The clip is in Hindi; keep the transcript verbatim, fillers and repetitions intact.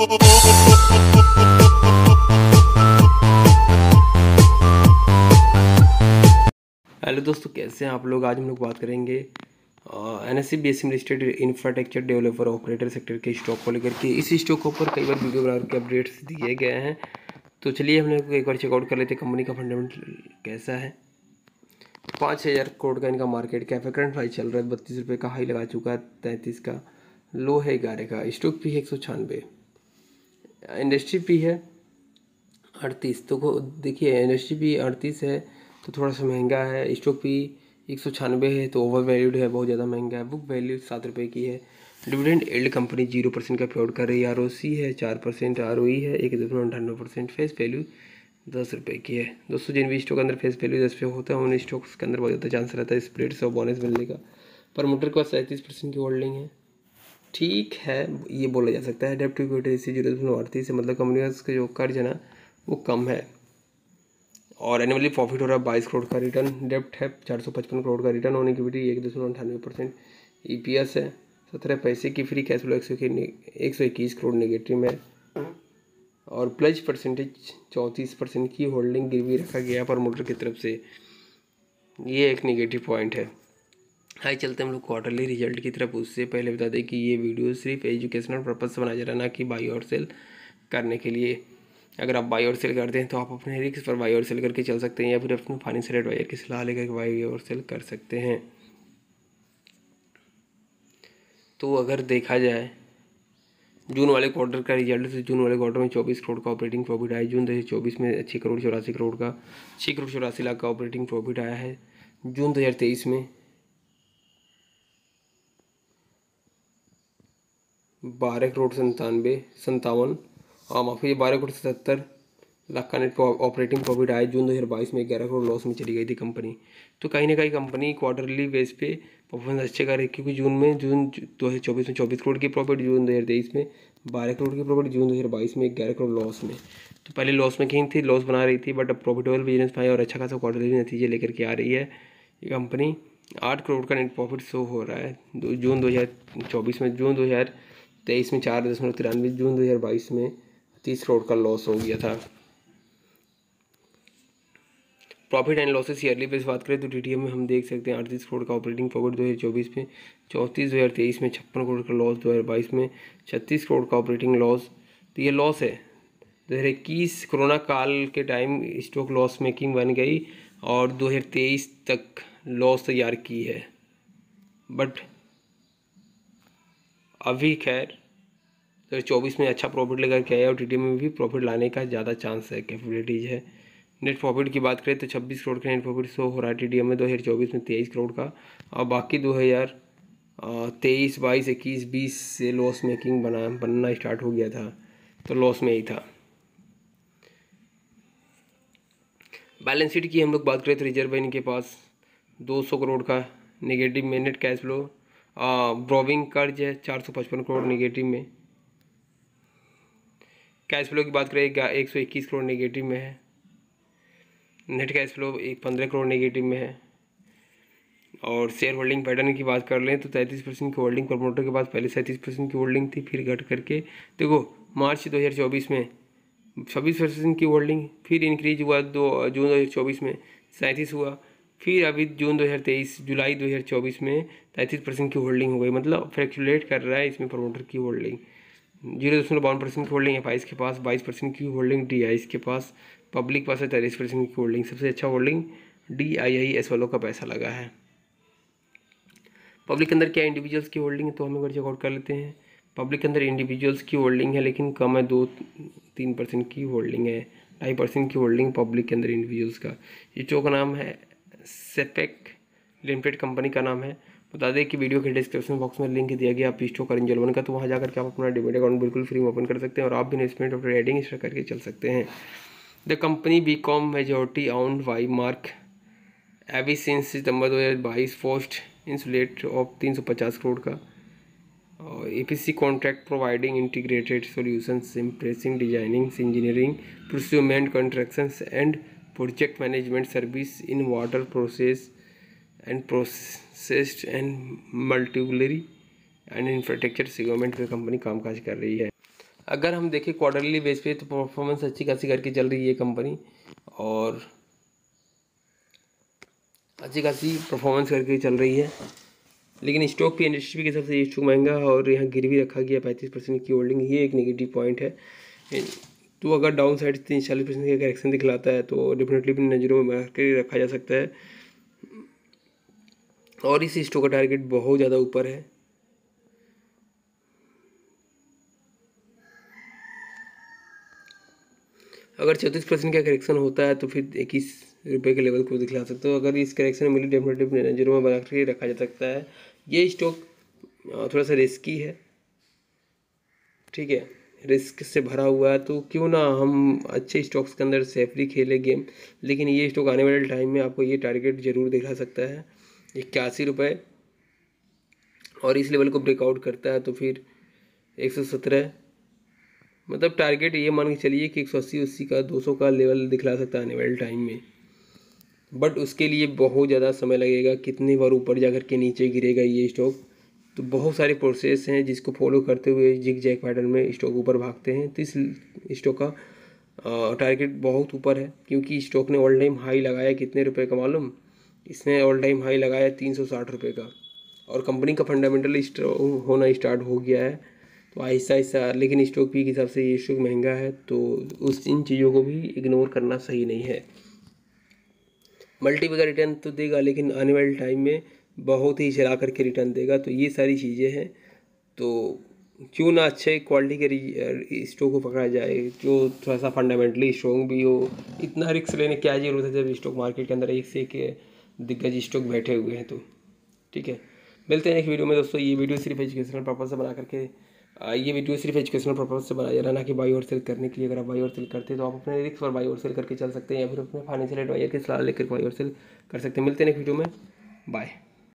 हेलो दोस्तों, कैसे हैं आप लोग। आज हम लोग बात करेंगे N S C B S C listed infrastructure developer operator sector के स्टॉक को लेकर के। इस स्टॉक के ऊपर कई बार वीडियो बना के अपडेट्स दिए गए हैं, तो चलिए हम लोग एक बार चेकआउट कर लेते हैं कंपनी का फंडामेंटल कैसा है। पाँच हज़ार करोड़ का इनका मार्केट कैप है। करंट प्राइस चल रहा है बत्तीस रुपये का, हाई लगा चुका है तैंतीस का, लो है ग्यारह का। स्टॉक पी है एक सौ छियानवे, इंडस्ट्री पी है अड़तीस। तो देखिए इंडस्ट्री पी अड़तीस है तो थोड़ा सा महंगा है। स्टॉक पी एक सौ छियानवे है तो ओवर वैल्यूड है, बहुत ज़्यादा महंगा है। बुक वैल्यू सात रुपये की है। Dividend yield company zero percent का पे आउट कर रही है। आर ओ सी है चार परसेंट, आर ओ ई है एक दशमलव अट्ठानवे परसेंट। फेस वैल्यू दस रुपये की है। दोस्तों, जिन भी स्टॉक के अंदर फेस वैल्यू दस पे होता है उन स्टॉक्स के अंदर बहुत ज़्यादा चांस रहता है स्प्लिट्स और बोनस मिलने का। प्रमोटर के पास सैंतीस परसेंट की होल्डिंग है, ठीक है, ये बोला जा सकता है। डेप्ट इक्विटी रेशियो जीरो दशमलव अड़तीस है, मतलब कंपनी का जो कर्ज है ना वो कम है। और एनुअली प्रॉफिट हो रहा है बाईस करोड़ का। रिटर्न डेप्ट है चार सौ पचपन करोड़ का। रिटर्न ऑन इक्विटी एक दशमलव अठानवे परसेंट। ई पी एस है सत्रह पैसे की। फ्री कैश फ्लो एक सौ एक सौ इक्कीस करोड़ नेगेटिव में। और प्लज परसेंटेज चौंतीस परसेंट की होल्डिंग गिरवी रखा गया प्रमोटर की तरफ से, ये एक नेगेटिव पॉइंट है। हाई चलते हम लोग क्वार्टरली रिजल्ट की तरफ। उससे पहले बता दें कि ये वीडियो सिर्फ एजुकेशनल पर्पज से बनाया जा रहा है, ना कि बाई और सेल करने के लिए। अगर आप बाई और सेल करते हैं तो आप अपने रिस्क पर बाई और सेल करके चल सकते हैं, या फिर अपने फाइनेंशियल एडवाइजर की सलाह लेकर बाई और सेल कर सकते हैं। तो अगर देखा जाए जून वाले क्वार्टर का रिजल्ट, तो जून वाले क्वार्टर में चौबीस करोड़ का ऑपरेटिंग प्रॉफिट आया। जून दो हज़ार चौबीस में छः करोड़ चौरासी करोड़ का छः करोड़ चौरासी लाख का ऑपरेटिंग प्रॉफिट आया है। जून दो हज़ार तेईस में बारह करोड़ संतानवे संतावन हाँ माफी बारह करोड़ सत्तर लाख का नेट ऑपरेटिंं प्रॉफिट आया। जून दो हज़ार बाईस में ग्यारह करोड़ लॉस में चली गई थी कंपनी। तो कहीं ना कहीं कंपनी क्वार्टरली बेस पे परफॉर्मेंस अच्छे कर रही है, क्योंकि जून में जून दो हज़ार चौबीस में चौबीस करोड़ की प्रॉफिट, जून दो हज़ार तेईस में बारह करोड़ की प्रॉफिट, जून दो हज़ार बाईस में ग्यारह करोड़ लॉस में। तो पहले लॉस में कहीं थी, लॉस बना रही थी, बट अब प्रॉफिटेबल बिजनेस पाई और अच्छा खासा क्वार्टरली नतीजे लेकर के आ रही है ये कंपनी। आठ करोड़ का नेट प्रॉफिट शो हो रहा है जून दो हज़ार चौबीस में। जून दो हज़ार तेईस में चार दशमलव तिरानवे, जून दो हज़ार बाईस में तीस करोड़ का लॉस हो गया था। Profit and losses yearly base बात करें तो टी टी एम में हम देख सकते हैं अड़तीस करोड़ का ऑपरेटिंग प्रॉफिट दो हज़ार चौबीस में, चौंतीस दो हज़ार तेईस में छप्पन करोड़ का लॉस, दो हज़ार बाईस में छत्तीस करोड़ का ऑपरेटिंग लॉस। तो ये लॉस है। दो हज़ार इक्कीस कोरोना काल के टाइम स्टॉक लॉस मेकिंग बन गई और दो हज़ार तेईस तक लॉस तैयार की है, बट अभी खैर दो हज़ार चौबीस में अच्छा प्रॉफिट लेकर के आया और टी टी एम में भी प्रॉफिट लाने का ज़्यादा चांस है, कैपेबिलिटीज है। नेट प्रॉफिट की बात करें तो छब्बीस करोड़ का नेट प्रॉफिट शो हो रहा है टी टी एम में दो हज़ार चौबीस में तेईस करोड़ का, और बाकी दो हज़ार तेईस बाईस इक्कीस बीस से लॉस मेकिंग बना बनना स्टार्ट हो गया था, तो लॉस में ही था। बैलेंस शीट की हम लोग बात करें तो रिजर्व इनके पास दो सौ करोड़ का नेगेटिव में। नेट कैश फ्लो ब्रोविंग कर्ज है चार सौ पचपन करोड़ नेगेटिव में। कैश फ्लो की बात करें एक सौ इक्कीस करोड़ नेगेटिव में है। नेट कैश फ्लो एक पंद्रह करोड़ नेगेटिव में है। और शेयर होल्डिंग पैटर्न की बात कर लें तो तैंतीस परसेंट की होल्डिंग प्रमोटर के पास पहले सैंतीस परसेंट की होल्डिंग थी, फिर घट करके देखो मार्च दो हज़ार चौबीस में छब्बीस परसेंट की होल्डिंग, फिर इंक्रीज हुआ दो जून दो हज़ार चौबीस में सैंतीस हुआ, फिर अभी जून दो हज़ार तेईस जुलाई दो हज़ार चौबीस में तैंतीस परसेंट की होल्डिंग हो गई। मतलब फ्लैक्चुलेट कर रहा है इसमें प्रमोटर की होल्डिंग। जीरो दशमलव बावन परसेंट की होल्डिंग एफ आई के पास, बाईस परसेंट की होल्डिंग डी आई के पास, पब्लिक पास है तैंतीस परसेंट की होल्डिंग। सबसे अच्छा holding D I I S वालों का पैसा लगा है। पब्लिक के अंदर क्या इंडिविजुअल्स की होल्डिंग है तो हम एक बार चेकआउट कर लेते हैं। पब्लिक के अंदर इंडिविजुअल्स की होल्डिंग है लेकिन कम है, दो तीन परसेंट की होल्डिंग है। ढाई परसेंट की होल्डिंग पब्लिक के अंदर इंडिविजुअल्स का। ये शो का नाम है सेपेक लिमिटेड, कंपनी का नाम है। बता दें कि वीडियो के डिस्क्रिप्शन बॉक्स में लिंक दिया गया आप स्टॉक करेंजल वन का, तो वहाँ जाकर के आप अपना डिमेट अकाउंट बिल्कुल फ्री में ओपन कर सकते हैं और आप भी इन्वेस्टमेंट और ट्रेडिंग स्टार्ट करके चल सकते हैं। The company became majority owned by Mark AV since सितंबर दो हज़ार बाईस पोस्ट इंसुलेट ऑफ तीन सौ पचास करोड़ का। और A P C contract providing integrated solutions impressing designing engineering procurement contractions and project management service in water process and processed and मल्टीपलरी एंड इंफ्रास्ट्रक्चर सेगमेंट में कंपनी कामकाज कर रही है। अगर हम देखें क्वार्टरली बेस पे तो परफॉर्मेंस अच्छी खासी करके चल रही है कंपनी, और अच्छी खासी परफॉर्मेंस करके चल रही है। लेकिन स्टॉक की इंडस्ट्री के हिसाब से ये स्टॉक महंगा है और यहाँ गिरवी रखा गया पैंतीस परसेंट की होल्डिंग, ये एक नेगेटिव पॉइंट है। तो अगर डाउन साइड तीस चालीस परसेंट का करेक्शन दिखलाता है तो डेफिनेटली अपनी नज़रों में बना के रखा जा सकता है। और इस स्टॉक का टारगेट बहुत ज़्यादा ऊपर है। अगर चौंतीस परसेंट का करेक्शन होता है तो फिर इक्कीस रुपये के लेवल को दिखला सकते हो। अगर इस करेक्शन मिली डेफिनेटली अपने नज़रों में बना के रखा जा सकता है। ये स्टॉक थोड़ा सा रिस्की है, ठीक है, रिस्क से भरा हुआ है, तो क्यों ना हम अच्छे स्टॉक्स के अंदर सेफली खेले गेम। लेकिन ये स्टॉक आने वाले टाइम में आपको ये टारगेट जरूर दिखा सकता है इक्यासी रुपये, और इस लेवल को ब्रेकआउट करता है तो फिर एक सौ सत्रह, मतलब टारगेट ये मान के चलिए कि एक सौ अस्सी अस्सी का दो सौ का लेवल दिखला सकता है आने वाले टाइम में। बट उसके लिए बहुत ज़्यादा समय लगेगा, कितनी बार ऊपर जा कर के नीचे गिरेगा ये स्टॉक, तो बहुत सारे प्रोसेस हैं जिसको फॉलो करते हुए जिग जैग पैटर्न में स्टॉक ऊपर भागते हैं। तो इस स्टॉक का टारगेट बहुत ऊपर है, क्योंकि स्टॉक ने ऑल टाइम हाई लगाया कितने रुपए का मालूम, इसने ऑल टाइम हाई लगाया तीन सौ साठ रुपये का, और कंपनी का फंडामेंटल स्ट्रॉन्ग होना स्टार्ट हो गया है। तो आहिस्ता आहिस्ता, लेकिन स्टॉक भी के हिसाब से ये स्टॉक महंगा है, तो उस इन चीज़ों को भी इग्नोर करना सही नहीं है। मल्टीपल का रिटर्न तो देगा, लेकिन आने वाले टाइम में बहुत ही चला करके रिटर्न देगा। तो ये सारी चीज़ें हैं, तो क्यों ना अच्छे क्वालिटी के स्टॉक को पकड़ा जाए जो थोड़ा सा फंडामेंटली स्ट्रॉन्ग भी हो। इतना रिस्क लेने क्या जरूरत है जब स्टॉक मार्केट के अंदर एक से एक दिग्गज स्टॉक बैठे हुए हैं। तो ठीक है, मिलते हैं एक वीडियो में दोस्तों। ये वीडियो सिर्फ एजुकेशनल पर्पज से बना करके ये वीडियो सिर्फ एजुकेशनल पर्पज से बनाया जा रहा है, ना कि बाई और सेल करने के लिए। अगर आप बाई और सेल करते हैं तो आप अपने रिस्क पर बाई और सेल करके चल सकते हैं, या फिर अपने फाइनेंशियल एडवाइजर की सलाह लेकर बाई और सेल कर सकते हैं। मिलते हैं एक वीडियो में, बाय।